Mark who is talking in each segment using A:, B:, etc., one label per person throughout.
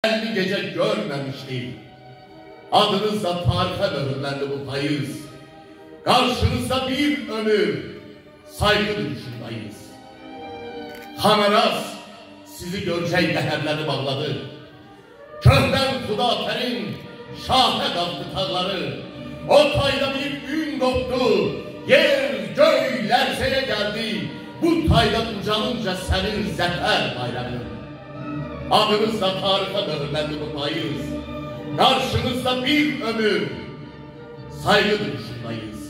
A: 50 gece görmemişti. Adınızla tarihe mühürlendi bu payız. Karşınızda bir ömür saygı duruşundayız. Hanaraz sizi göreceği değerleri bağladı. Köhden Hudafer'in şahe kalktı tağları. O tayda bir gün koptu. Yer göy lerzeye geldi. Bu tayda ucanınca senin zafer bayramın. Adınızla tarihe mühürlendi bu payız. Karşınızda bir ömür saygı duruşundayız.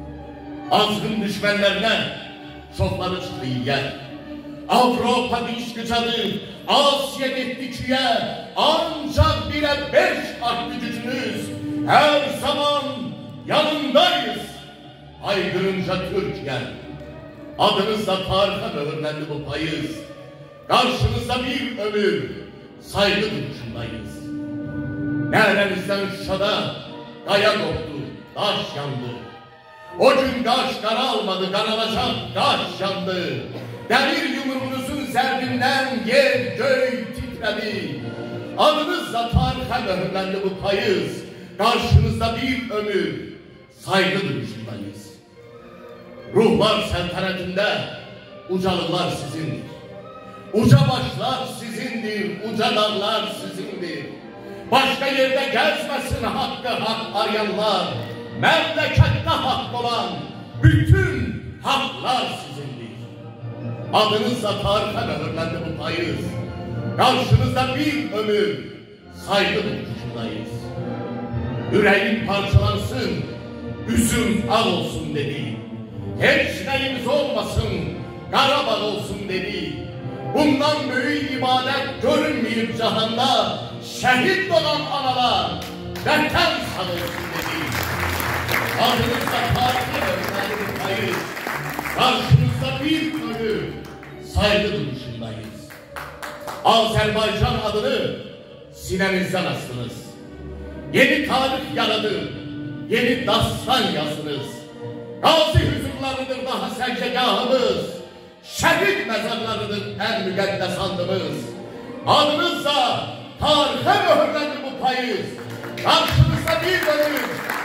A: Azgın düşmanlarına çokları çıktı yer. Avrupa diş gücadı, Asya Netlikü'ye ancak bire 5 aklı gücünüz. Her zaman yanındayız. Haykırınca Türkiye, adınızla tarihe mühürlendi bu payız. Karşınızda bir ömür saygı duruşundayız. Nerenizden Şuşa'da kaya koptu, taş yandı. O gün taş kara almadı, karalacak taş yandı. Demir yumruğunuzun zerbinden yer göy titredi. Adınızla tarihe mühürlendi bu payız. Karşınızda bir ömür saygı duruşundayız. Ruhlar seltanetinde ucalılar sizindir. Uca başlar sizindir, uca dağlar sizindir. Başka yerde gezmesin hakkı hak arayanlar. Memlekette hak olan bütün haklar sizindir. Adınızla tarihe mühürlendi bu payız. Karşınızda bir ömür saygı duruşundayız. Yüreğin parçalansın, üzüm al olsun dedi. Hiç neyimiz olmasın, Karabağ olsun dedi. Bundan büyük ibadet görünmeyip cihanda şehit olan analar vatan sağ olsun dedi. Adınızda tarihe mühürlendi bu payız. Karşınızda bir ömür saygı duruşundayız. Azerbaycan adını sinenizden astınız. Yeni tarih yaradı, yeni dastan yazınız. Gazi huzurlarıdır daha secdegahımız. Şehit mezarlarıdır en müqəddəs andımız. Adınızla tarihe mühürlendi bu payız. Karşınızda bir ömür